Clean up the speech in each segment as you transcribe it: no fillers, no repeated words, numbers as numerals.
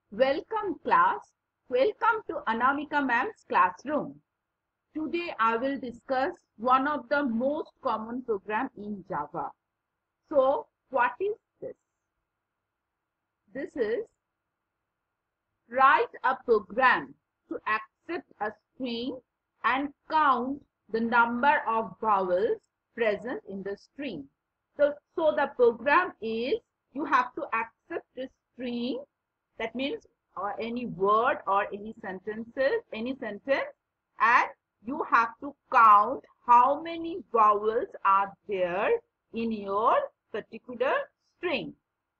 Welcome class. Welcome to Anamika ma'am's classroom. Today I will discuss one of the most common program in Java. So what is this? This is write a program to accept a string and count the number of vowels present in the string. So the program is you have to accept a string. That means any word or any sentence, and you have to count how many vowels are there in your particular string.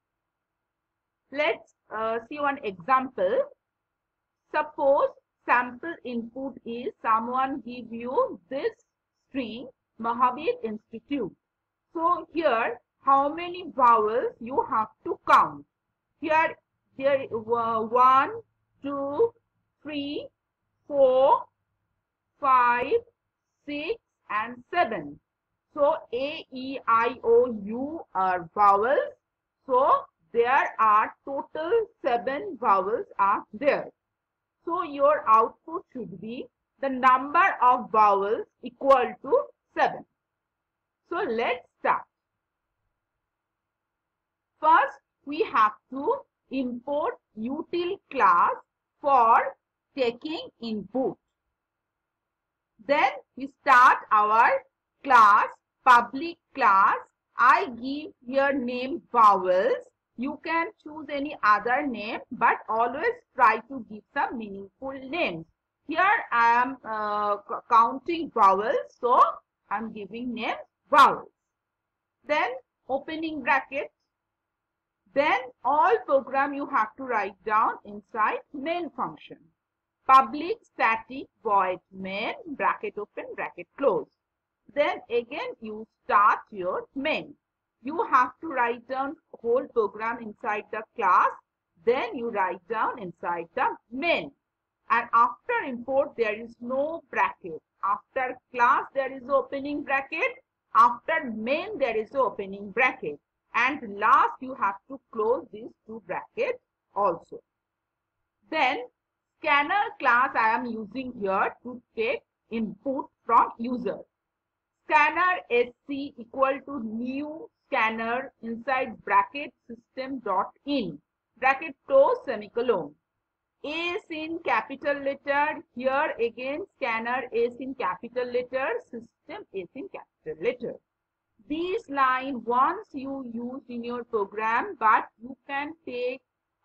Let's see one example. Suppose sample input is someone give you this string Mahavir Institute. So here how many vowels you have to count. Here there 1, 2, 3, 4, 5, 6 and 7. So A, E, I, O, U are vowels. So there are total 7 vowels are there. So your output should be the number of vowels equal to 7. So let's start. First we have to import util class for taking input. Then we start our class, public class. I give here name vowels. You can choose any other name, but always try to give some meaningful names. Here I am counting vowels, so I am giving name vowels. Then opening bracket. Then all program you have to write down inside main function. Public static void main, bracket open, bracket close. Then again you start your main. You have to write down whole program inside the class. Then you write down inside the main. And after import there is no bracket. After class there is opening bracket. After main there is opening bracket. And last you have to close these two brackets also. Then scanner class I am using here to take input from user. Scanner sc equal to new scanner inside bracket system.in bracket close semicolon. S in capital letter, here again scanner S in capital letter, system S in capital letter. This line once you use in your program, but you can take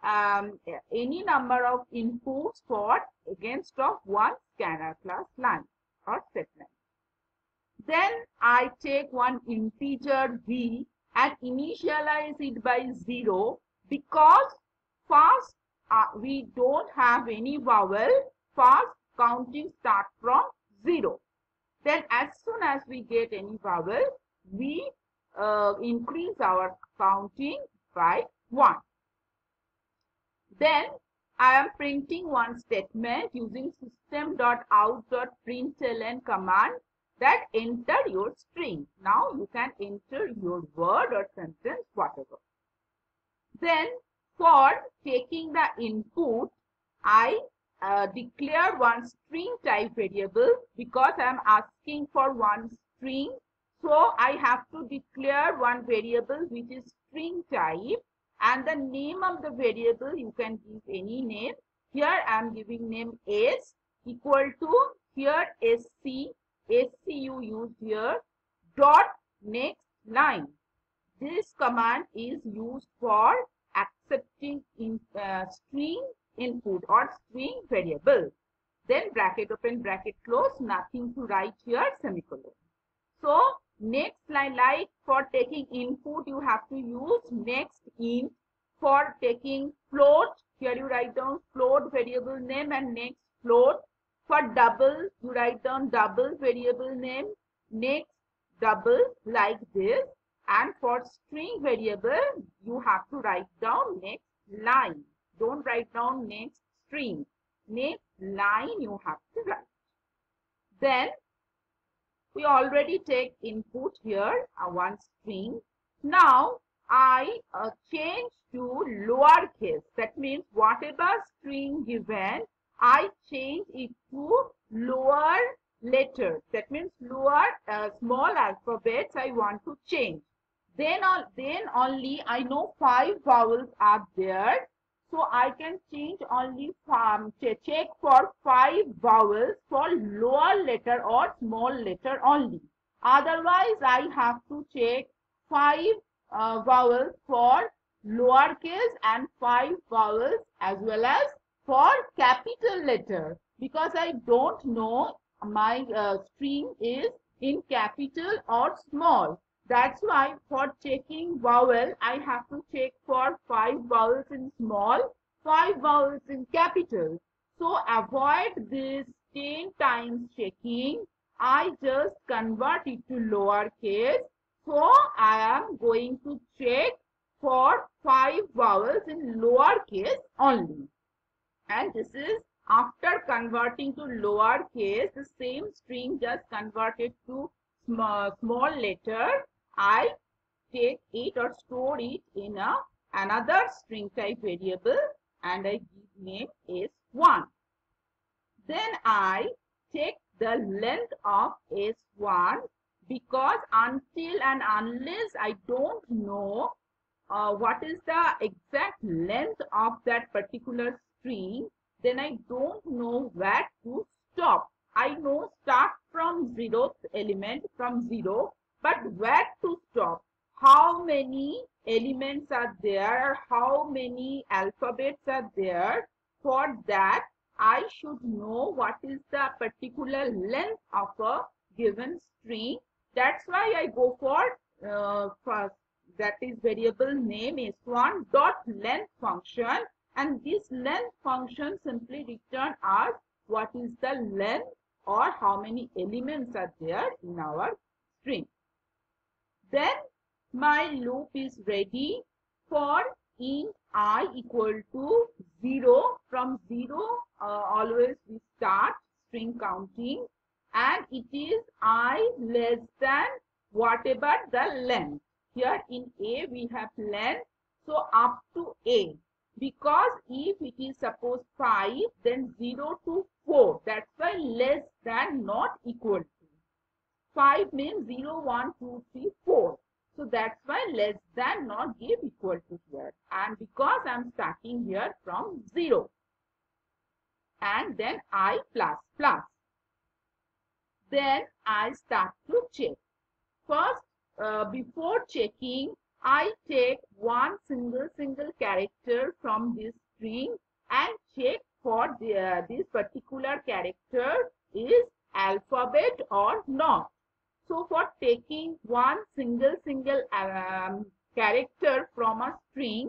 any number of inputs for against of one scanner class line or statement. Then I take one integer v and initialize it by 0 because first we don't have any vowel. First counting start from 0. Then as soon as we get any vowel, we increase our counting by 1. Then I am printing one statement using system.out.println command that enter your string. Now you can enter your word or sentence, whatever. Then for taking the input, I declare one string type variable because I am asking for one string. So I have to declare one variable which is string type, and the name of the variable you can give any name. Here I am giving name s equal to here sc you use here dot next line. This command is used for accepting in string input or string variable. Then bracket open, bracket close, nothing to write here, semicolon. So next line, like for taking input you have to use next int. For taking float, here you write down float variable name and next float. For double you write down double variable name, next double, like this. And for string variable you have to write down next line. Don't write down next string. Next line you have to write. Then we already take input here, one string. Now I change to lowercase. That means whatever string given, I change it to lower letters. That means lower small alphabets I want to change. Then only I know 5 vowels are there. So I can change only check for 5 vowels for lower letter or small letter only. Otherwise, I have to check 5 vowels for lowercase and 5 vowels as well as for capital letter, because I don't know my string is in capital or small. That's why for checking vowel, I have to check for 5 vowels in small, 5 vowels in capital. So avoid this 10 times checking. I just convert it to lowercase. So I am going to check for 5 vowels in lowercase only. And this is after converting to lowercase, the same string just converted to small letter. I take it or store it in another string type variable and I give name S1. Then I check the length of S1, because until and unless I don't know what is the exact length of that particular string, then I don't know where to stop. I know start from 0th element from 0, but where to stop? How many elements are there? How many alphabets are there? For that, I should know what is the particular length of a given string. That's why I go for first, that is variable name is one dot length function, and this length function simply return us what is the length or how many elements are there in our string. Then my loop is ready for int I equal to 0. From 0 always we start string counting, and it is I less than whatever the length. Here in A we have length, so up to A. Because if it is suppose 5, then 0 to 4. That's why less than not equal to. 5 means 0, 1, 2, 3, 4. So that's why less than not give equal to here. And because I'm starting here from 0. And then I plus plus. Then I start to check. First, before checking, I take one single character from this string and check for this particular character is alphabet or not. So for taking one single character from a string,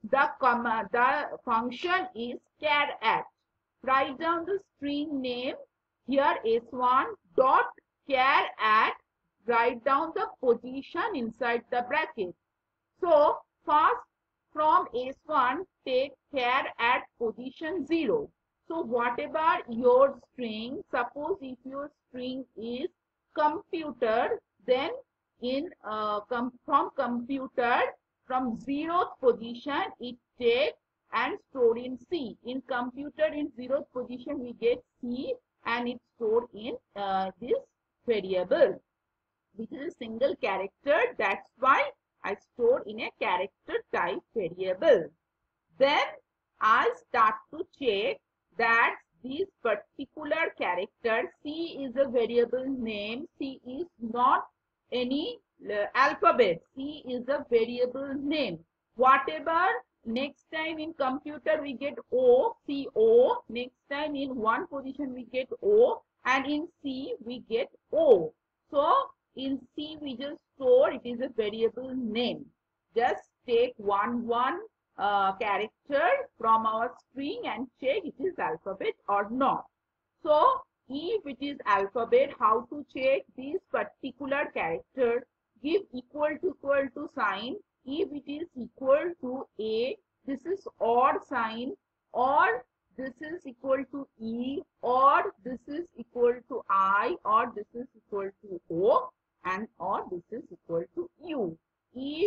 the function is char at. Write down the string name. Here S1 dot char at. Write down the position inside the bracket. So first from S1 take char at position 0. So whatever your string, suppose if your string is computer, then in from computer from 0th position it take and store in C. In computer in 0th position we get C and it's stored in this variable, which is a single character. That's why I store in a character type variable. Then I start to check that this particular character, C is a variable name. C is not any alphabet. C is a variable name. Whatever next time in computer we get O, C O. Next time in one position we get O, and in C we get O. So in C we just store it is a variable name. Just take one character from our string and check it is alphabet or not. So if it is alphabet, how to check this particular character? Give equal to sign. If it is equal to A, this is odd sign, or this is equal to E, or this is equal to I, or this is equal to O, and or this is equal to U. If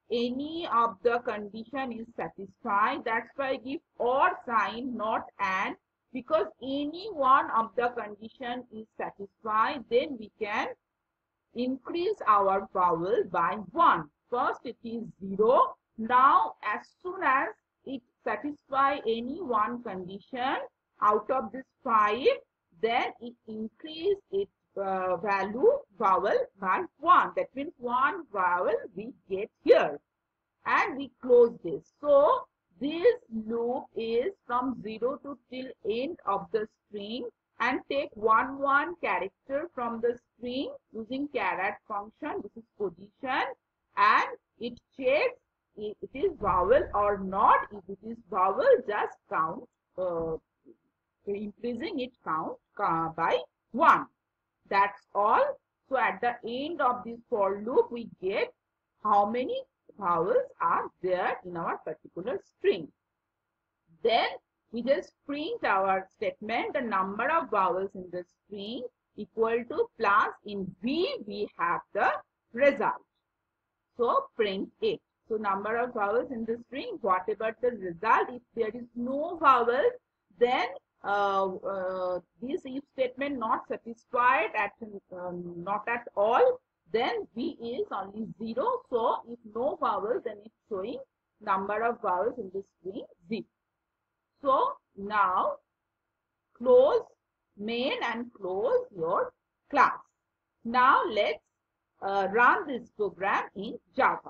any of the condition is satisfied. That's why I give or sign, not and, because any one of the condition is satisfied, then we can increase our vowel by 1. First it is 0. Now as soon as it satisfies any one condition out of this 5, then it increase its vowel by 1. That means 1 vowel we get here. And we close this. So this loop is from 0 to till end of the string, and take one character from the string using caret function. This is position, and it checks if it is vowel or not. If it is vowel, just count, increasing it count by 1. That's all. So at the end of this for loop, we get how many vowels are there in our particular string. Then we just print our statement, the number of vowels in the string equal to plus in V we have the result. So print it. So number of vowels in the string, whatever the result, if there is no vowels, then this if statement not satisfied at not at all, then V is only 0. So if no vowels, then it's showing number of vowels in the string 0. So now close main and close your class. Now let's run this program in Java.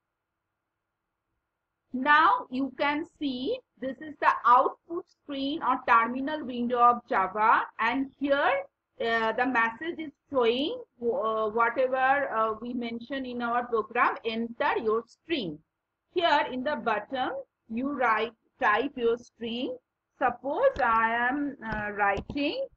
Now you can see this is the output screen or terminal window of Java, and here the message is showing whatever we mentioned in our program, enter your string. Here in the bottom you type your string. Suppose I am writing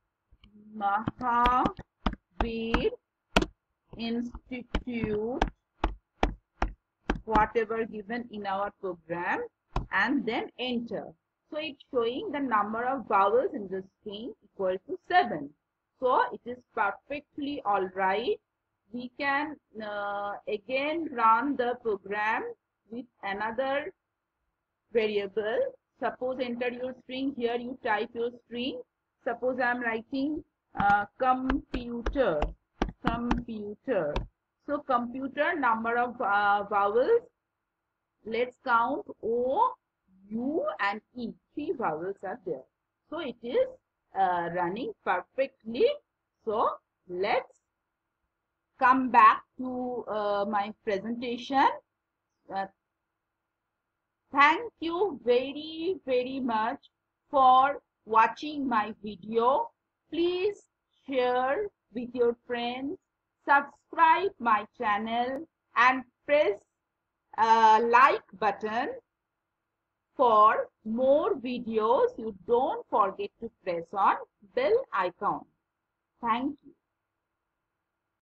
Mahavir Institute, whatever given in our program, and then enter. So it's showing the number of vowels in the string equal to 7. So it is perfectly alright. We can again run the program with another variable. Suppose enter your string. Here you type your string. Suppose I am writing computer. So computer, number of vowels. Let's count O, U and E. 3 vowels are there. So it is running perfectly. So let's come back to my presentation. Thank you very much for watching my video. Please share with your friends, subscribe my channel and press like button for more videos. You don't forget to press on bell icon. Thank you.